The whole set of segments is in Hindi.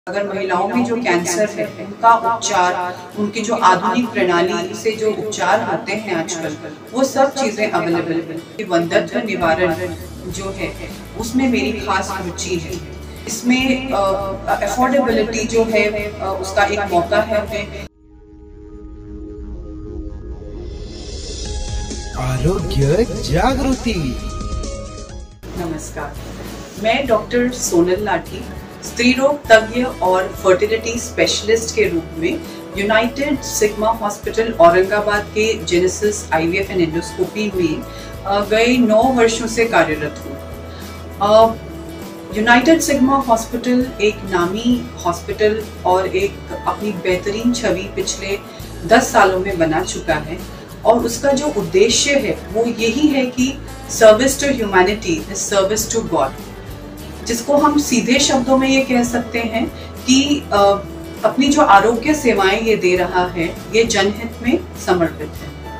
अगर महिलाओं में जो कैंसर है उनका उपचार, उनकी जो आधुनिक प्रणाली से जो उपचार होते हैं आजकल, वो सब चीजें अवेलेबल है। वंध्यत्व निवारण जो है उसमें मेरी खास रुचि है। इसमें अफोर्डेबिलिटी जो है उसका एक मौका है हमें। आरोग्य जागृति। नमस्कार, मैं डॉक्टर सोनल लाठी, स्त्री रोग तज्ञ और फर्टिलिटी स्पेशलिस्ट के रूप में यूनाइटेड सिग्मा हॉस्पिटल औरंगाबाद के जेनेसिस आईवीएफ एंड एंडोस्कोपी में गए 9 वर्षों से कार्यरत हूँ। यूनाइटेड सिग्मा हॉस्पिटल एक नामी हॉस्पिटल और एक अपनी बेहतरीन छवि पिछले 10 सालों में बना चुका है और उसका जो उद्देश्य है वो यही है कि service to humanity is service to God, जिसको हम सीधे शब्दों में ये कह सकते हैं कि अपनी जो आरोग्य सेवाएं ये दे रहा है ये जनहित में समर्पित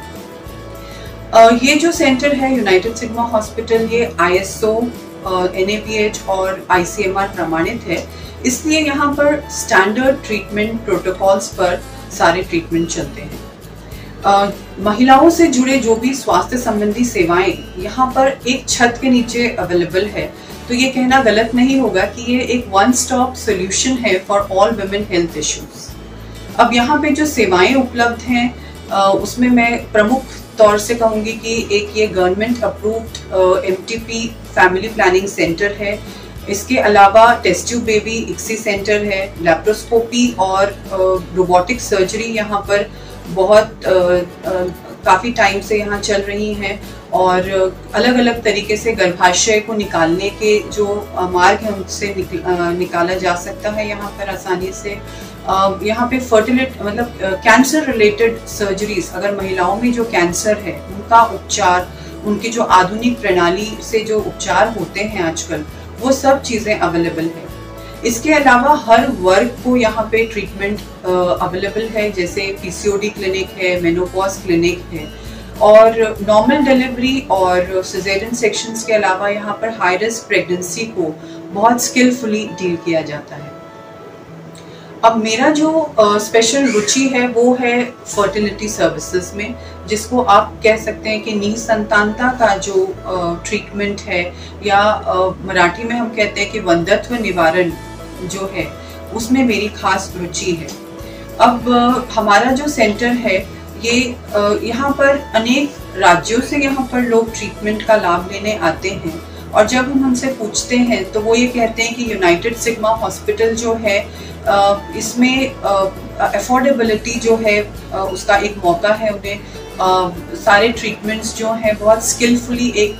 है। ये जो सेंटर है यूनाइटेड सिग्मा हॉस्पिटल, ये ISO, NABH और ICMR प्रमाणित है, इसलिए यहाँ पर स्टैंडर्ड ट्रीटमेंट प्रोटोकॉल्स पर सारे ट्रीटमेंट चलते हैं। महिलाओं से जुड़े जो भी स्वास्थ्य संबंधी सेवाएं यहाँ पर एक छत के नीचे अवेलेबल है, तो ये कहना गलत नहीं होगा कि ये एक वन स्टॉप सॉल्यूशन है for all women health issues. अब यहाँ पे जो सेवाएं उपलब्ध हैं उसमें मैं प्रमुख तौर से कहूँगी कि एक ये government approved MTP family planning centre है। इसके अलावा test tube baby ICSI centre है। लैप्रोस्कोपी और रोबोटिक सर्जरी यहाँ पर बहुत काफ़ी टाइम से यहाँ चल रही हैं और अलग अलग तरीके से गर्भाशय को निकालने के जो मार्ग हैं उनसे निकाला जा सकता है यहाँ पर आसानी से। यहाँ पे फर्टिलिटी मतलब कैंसर रिलेटेड सर्जरीज, अगर महिलाओं में जो कैंसर है उनका उपचार, उनकी जो आधुनिक प्रणाली से जो उपचार होते हैं आजकल, वो सब चीज़ें अवेलेबल है। इसके अलावा हर वर्ग को यहाँ पे ट्रीटमेंट अवेलेबल है, जैसे PCOD क्लिनिक है, मेनोपॉज क्लिनिक है और नॉर्मल डिलीवरी और सिजेरियन सेक्शंस के अलावा यहाँ पर हाई रिस्क प्रेगनेंसी को बहुत स्किलफुली डील किया जाता है। अब मेरा जो स्पेशल रुचि है वो है फर्टिलिटी सर्विसेज में, जिसको आप कह सकते हैं कि निसंतानता का जो ट्रीटमेंट है या मराठी में हम कहते हैं कि वंध्यत्व निवारण जो है उसमें मेरी खास रुचि है। अब हमारा जो सेंटर है ये यहाँ पर अनेक राज्यों से यहाँ पर लोग ट्रीटमेंट का लाभ लेने आते हैं और जब हम उनसे पूछते हैं तो वो ये कहते हैं कि यूनाइटेड सिग्मा हॉस्पिटल जो है इसमें अफोर्डेबिलिटी जो है उसका एक मौका है उन्हें सारे ट्रीटमेंट्स जो हैं बहुत स्किलफुली एक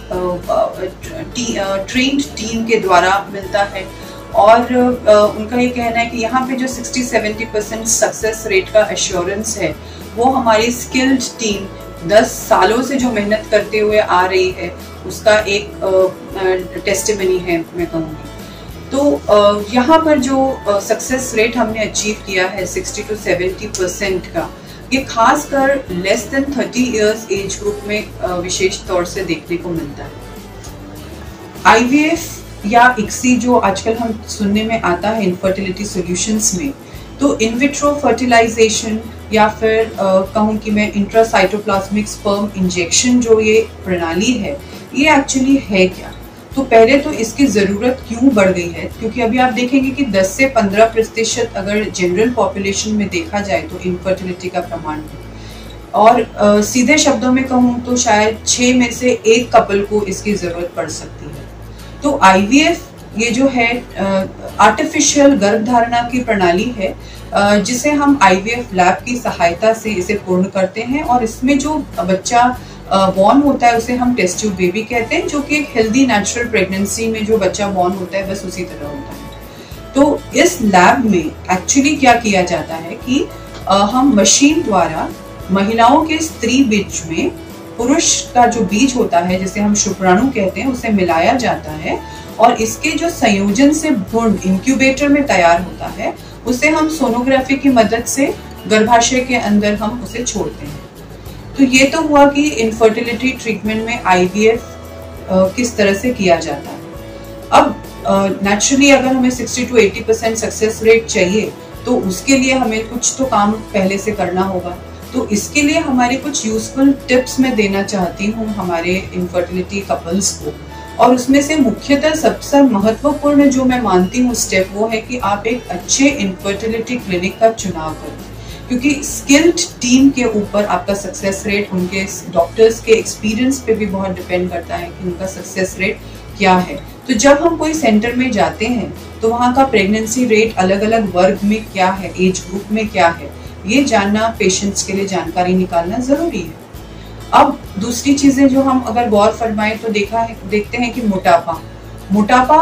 ट्रेन्ड टीम के द्वारा मिलता है और उनका ये कहना है कि यहाँ पे जो 60-70% सक्सेस रेट का एश्योरेंस है वो हमारी स्किल्ड टीम 10 सालों से जो मेहनत करते हुए आ रही है उसका एक टेस्टिमनी है मैं कहूँगी। तो यहाँ पर जो सक्सेस रेट हमने अचीव किया है 60 to 70% का, ये खासकर less than 30 years age group में विशेष तौर से देखने को मिलता है। IVF या ICSI जो आजकल हम सुनने में आता है इनफर्टिलिटी सॉल्यूशंस में, तो इन विट्रो फर्टिलाइजेशन या फिर कहूँ कि मैं इंट्रासाइटोप्लाज्मिक स्पर्म इंजेक्शन जो ये प्रणाली है ये एक्चुअली है क्या। तो पहले तो इसकी ज़रूरत क्यों बढ़ गई है, क्योंकि अभी आप देखेंगे कि 10 से 15% अगर जनरल पॉपुलेशन में देखा जाए तो इनफर्टिलिटी का प्रमाण है और सीधे शब्दों में कहूँ तो शायद 6 में से 1 कपल को इसकी ज़रूरत पड़ सकती है। तो IVF ये जो है आर्टिफिशियल गर्भधारणा की प्रणाली है जिसे हम IVF लैब की सहायता से इसे पूर्ण करते हैं और इसमें जो बच्चा बॉर्न होता है उसे हम टेस्ट ट्यूब बेबी कहते हैं, जो कि एक हेल्दी नेचुरल प्रेगनेंसी में जो बच्चा बॉर्न होता है बस उसी तरह होता है। तो इस लैब में एक्चुअली क्या किया जाता है कि हम मशीन द्वारा महिलाओं के स्त्री बीज में पुरुष का जो बीज होता है जिसे हम शुक्राणु कहते हैं उसे मिलाया जाता है और इसके जो संयोजन से भ्रूण इंक्यूबेटर में तैयार होता है उसे हम सोनोग्राफी की मदद से गर्भाशय के अंदर हम उसे छोड़ते हैं। तो ये तो हुआ कि इनफर्टिलिटी ट्रीटमेंट में IVF किस तरह से किया जाता है। अब नेचुरली अगर हमें 60 to 80% सक्सेस रेट चाहिए तो उसके लिए हमें कुछ तो काम पहले से करना होगा। तो इसके लिए हमारे कुछ यूजफुल टिप्स मैं देना चाहती हूँ हमारे इनफर्टिलिटी कपल्स को, और उसमें से मुख्यतः सबसे महत्वपूर्ण जो मैं मानती हूँ स्टेप वो है कि आप एक अच्छे इनफर्टिलिटी क्लिनिक का चुनाव करें, क्योंकि स्किल्ड टीम के ऊपर आपका सक्सेस रेट उनके डॉक्टर्स के एक्सपीरियंस पे भी बहुत डिपेंड करता है कि उनका सक्सेस रेट क्या है। तो जब हम कोई सेंटर में जाते हैं तो वहाँ का प्रेगनेंसी रेट अलग अलग वर्ग में क्या है, एज ग्रुप में क्या है, ये जानना पेशेंट्स के लिए जानकारी निकालना जरूरी है। अब दूसरी चीजें जो हम अगर गौर फरमाएं तो देखते हैं कि मोटापा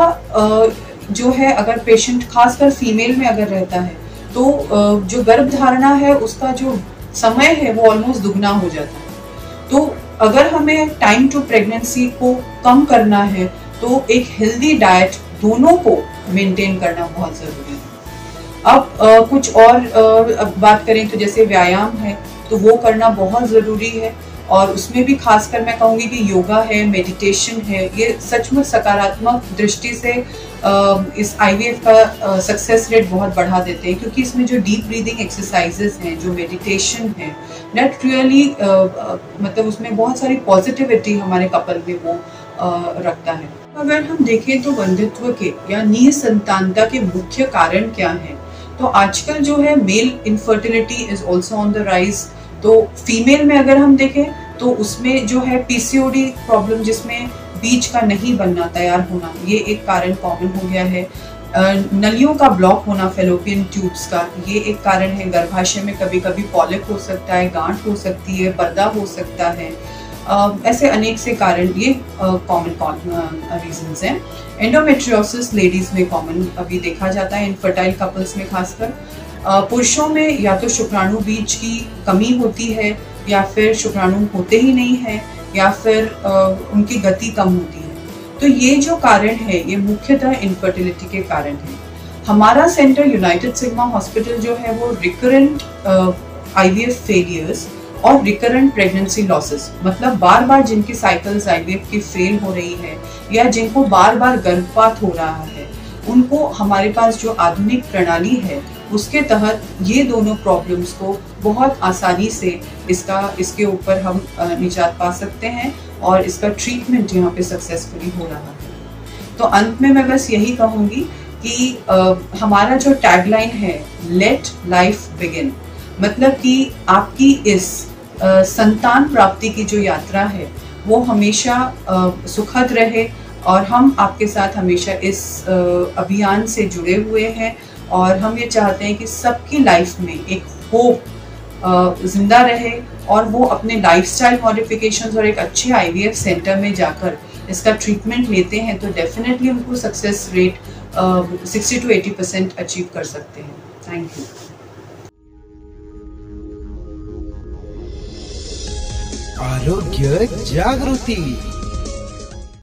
जो है अगर पेशेंट खासकर फीमेल में अगर रहता है तो जो गर्भ धारणा है उसका जो समय है वो ऑलमोस्ट दुगना हो जाता है। तो अगर हमें टाइम टू प्रेगनेंसी को कम करना है तो एक हेल्दी डाइट दोनों को मेंटेन करना बहुत जरूरी है। अब कुछ और बात करें तो जैसे व्यायाम है तो वो करना बहुत ज़रूरी है, और उसमें भी खासकर मैं कहूँगी कि योगा है, मेडिटेशन है, ये सचमुच सकारात्मक दृष्टि से इस आईवीएफ का सक्सेस रेट बहुत बढ़ा देते हैं, क्योंकि इसमें जो डीप ब्रीदिंग एक्सरसाइजेस हैं, जो मेडिटेशन है, नेट रियली मतलब उसमें बहुत सारी पॉजिटिविटी हमारे कपल में वो रखता है। अगर हम देखें तो वंध्यत्व के या निसंतानता के मुख्य कारण क्या हैं, तो आजकल जो है male infertility is also on the rise. तो फीमेल में अगर हम देखें तो उसमें जो है पीसीओडी प्रॉब्लम, जिसमें बीज का नहीं बनना, तैयार होना, ये एक कारण कॉमन हो गया है। नलियों का ब्लॉक होना, फेलोपियन ट्यूब्स का, ये एक कारण है। गर्भाशय में कभी कभी पॉलिप हो सकता है, गांठ हो सकती है, पर्दा हो सकता है, ऐसे अनेक से कारण ये कॉमन रीजंस हैं। एंडोमेट्रियोसिस लेडीज में कॉमन अभी देखा जाता है, इनफर्टाइल कपल्स में खासकर। पुरुषों में या तो शुक्राणु बीज की कमी होती है, या फिर शुक्राणु होते ही नहीं है, या फिर उनकी गति कम होती है। तो ये जो कारण है ये मुख्यतः इनफर्टिलिटी के कारण है। हमारा सेंटर यूनाइटेड सिग्मा हॉस्पिटल जो है वो रिकरेंट आईवीएफ फेलियर्स और रिकरेंट प्रेगनेंसी लॉसेस, मतलब बार बार जिनकी साइकिल्स आईवीएफ की फेल हो रही है या जिनको बार बार गर्भपात हो रहा है, उनको हमारे पास जो आधुनिक प्रणाली है उसके तहत ये दोनों प्रॉब्लम्स को बहुत आसानी से इसके ऊपर हम निजात पा सकते हैं, और इसका ट्रीटमेंट यहाँ पे सक्सेसफुली हो रहा है। तो अंत में मैं बस यही कहूँगी कि हमारा जो टैगलाइन है, लेट लाइफ बिगिन, मतलब कि आपकी इस संतान प्राप्ति की जो यात्रा है वो हमेशा सुखद रहे, और हम आपके साथ हमेशा इस अभियान से जुड़े हुए हैं, और हम ये चाहते हैं कि सबकी लाइफ में एक होप जिंदा रहे, और वो अपने लाइफस्टाइल मॉडिफिकेशंस और एक अच्छे आईवीएफ सेंटर में जाकर इसका ट्रीटमेंट लेते हैं तो डेफिनेटली उनको सक्सेस रेट 60 to 80% अचीव कर सकते हैं। Thank you. आरोग्य जागृति।